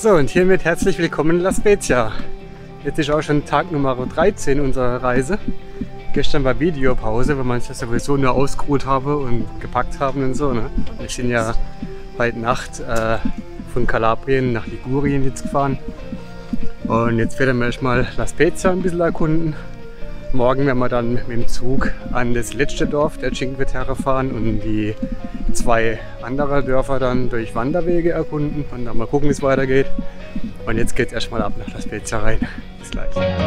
So, und hiermit herzlich willkommen in La Spezia. Jetzt ist auch schon Tag Nummer 13 unserer Reise. Gestern war Videopause, weil wir uns ja sowieso nur ausgeruht haben und gepackt haben und so. Ne? Wir sind ja heute Nacht von Kalabrien nach Ligurien jetzt gefahren. Und jetzt werden wir erstmal La Spezia ein bisschen erkunden. Morgen werden wir dann mit dem Zug an das letzte Dorf der Cinque Terre fahren und die zwei anderen Dörfer dann durch Wanderwege erkunden und dann mal gucken, wie es weitergeht. Und jetzt geht es erstmal ab nach La Spezia rein. Bis gleich.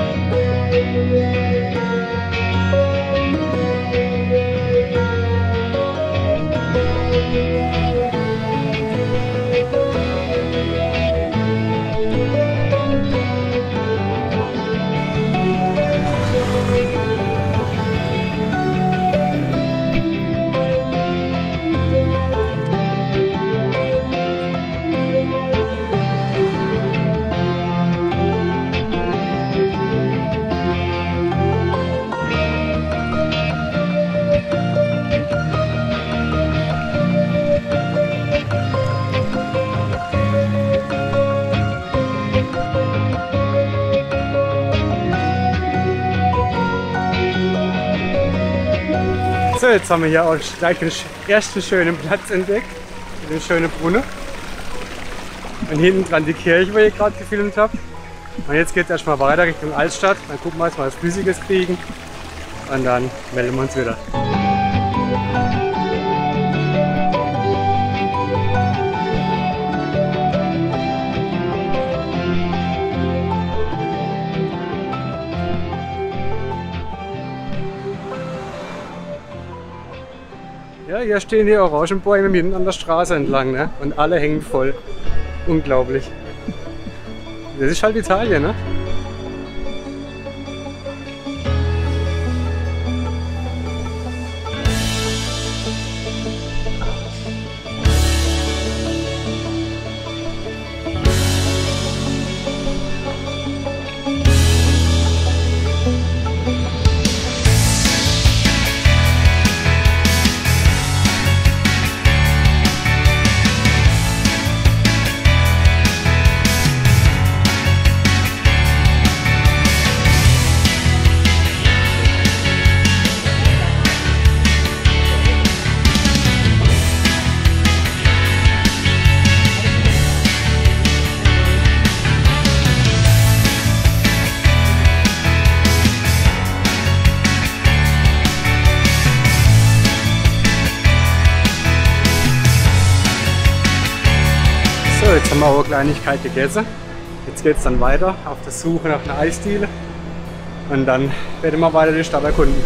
So, jetzt haben wir hier auch gleich den ersten schönen Platz entdeckt, den schönen Brunnen. Und hinten dran die Kirche, wo ich gerade gefilmt habe. Und jetzt geht es erstmal weiter Richtung Altstadt. Dann gucken wir, dass wir was Flüssiges kriegen. Und dann melden wir uns wieder. Ja, hier stehen die Orangenbäume mitten an der Straße entlang, ne? Und alle hängen voll. Unglaublich. Das ist halt Italien, ne? So, jetzt haben wir auch eine Kleinigkeit gegessen. Jetzt geht es dann weiter auf der Suche nach einer Eisdiele. Und dann werden wir weiter die Stadt erkunden.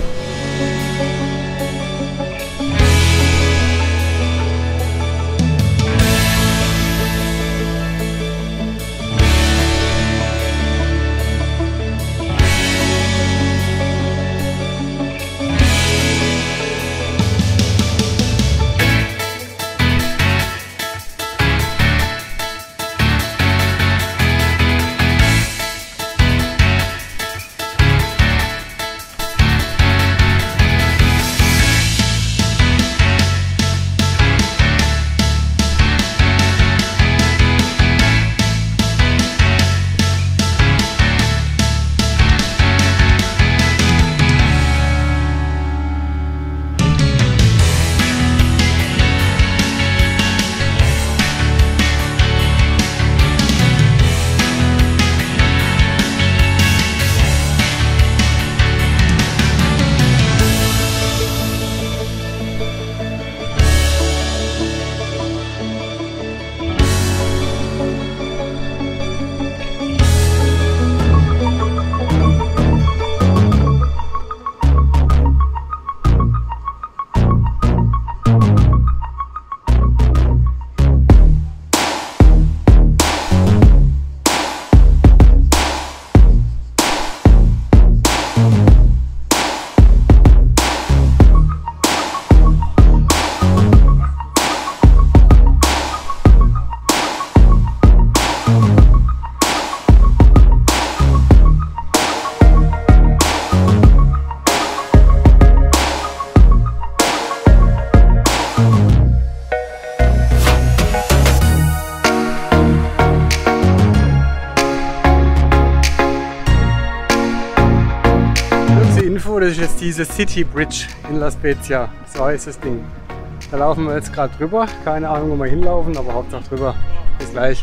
das ist jetzt diese City Bridge in La Spezia. So heißt das Ding. Da laufen wir jetzt gerade drüber. Keine Ahnung, wo wir hinlaufen, aber Hauptsache drüber. Bis gleich.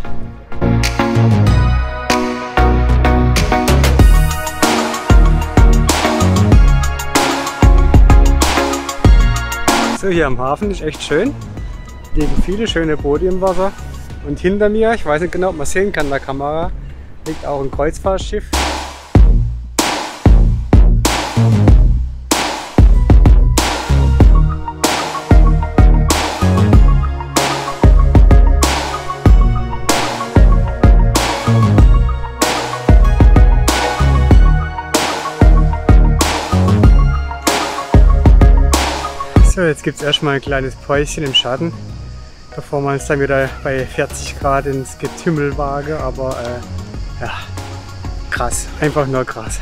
So, hier am Hafen ist echt schön. Liegen viele schöne Boote im Wasser. Und hinter mir, ich weiß nicht genau, ob man sehen kann in der Kamera, liegt auch ein Kreuzfahrtschiff. So, jetzt gibt es erstmal ein kleines Päuschen im Schatten, bevor wir uns dann wieder bei 40 Grad ins Getümmel wagen, aber ja, krass, einfach nur krass.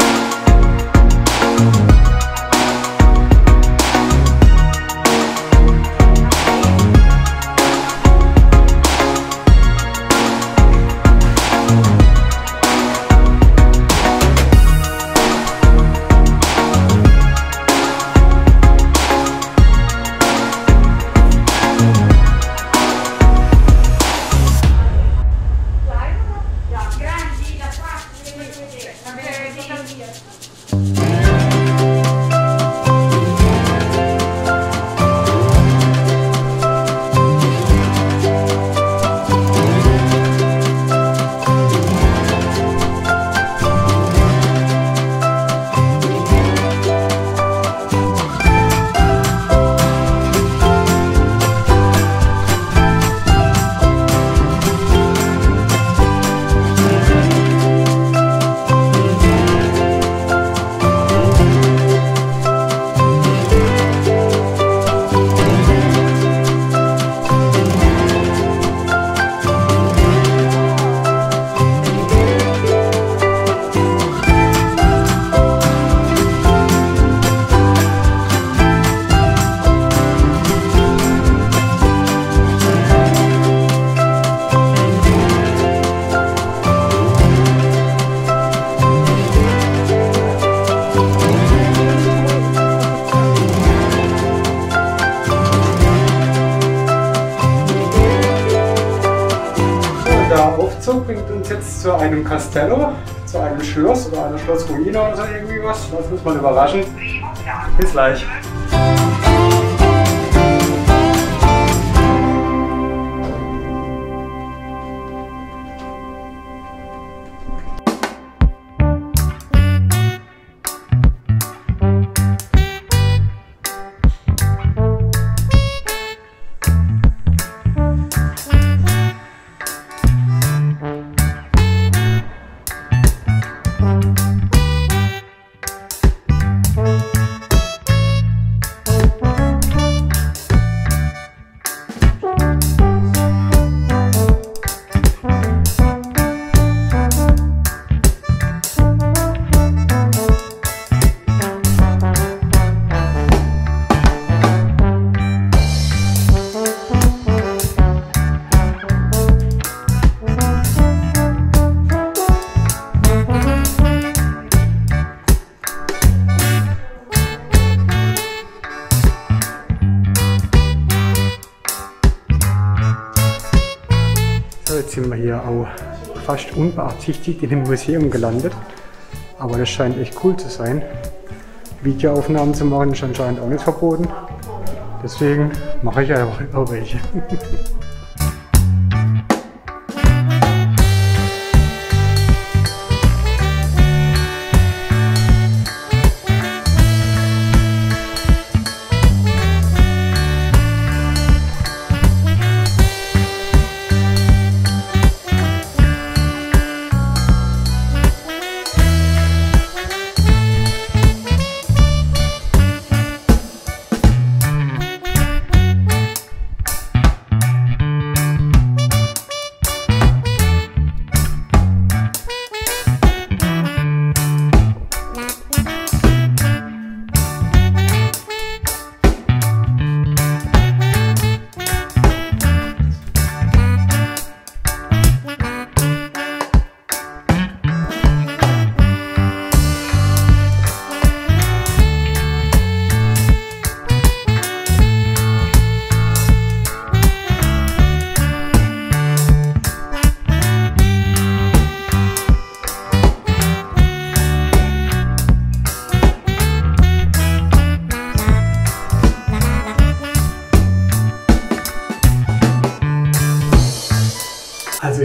Der Aufzug bringt uns jetzt zu einem Castello, zu einem Schloss oder einer Schlossruine oder so irgendwie was. Das muss man überraschen. Bis gleich. Jetzt sind wir hier auch fast unbeabsichtigt in dem Museum gelandet, aber das scheint echt cool zu sein. Videoaufnahmen zu machen ist anscheinend auch nicht verboten, deswegen mache ich einfach auch welche.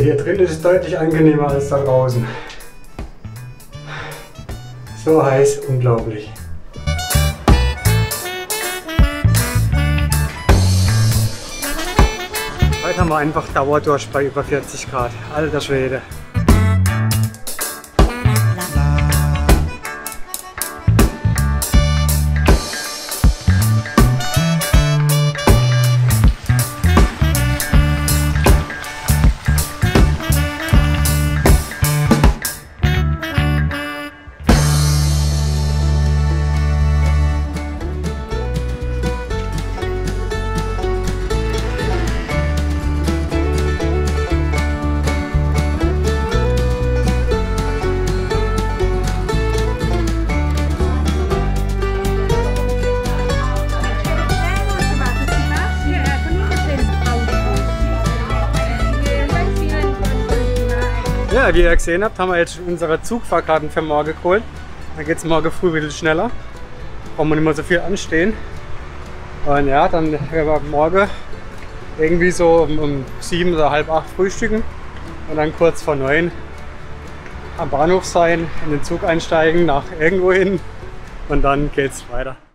hier drin ist es deutlich angenehmer als da draußen. So heiß, unglaublich. Heute haben wir einfach Dauerdurch bei über 40 Grad. Alter Schwede. Ja, wie ihr gesehen habt, haben wir jetzt unsere Zugfahrkarten für morgen geholt. Dann geht es morgen früh ein bisschen schneller. Brauchen wir nicht mehr so viel anstehen. Und ja, dann werden wir morgen irgendwie so um 7 oder halb 8 frühstücken. Und dann kurz vor 9 am Bahnhof sein, in den Zug einsteigen, nach irgendwo hin. Und dann geht's weiter.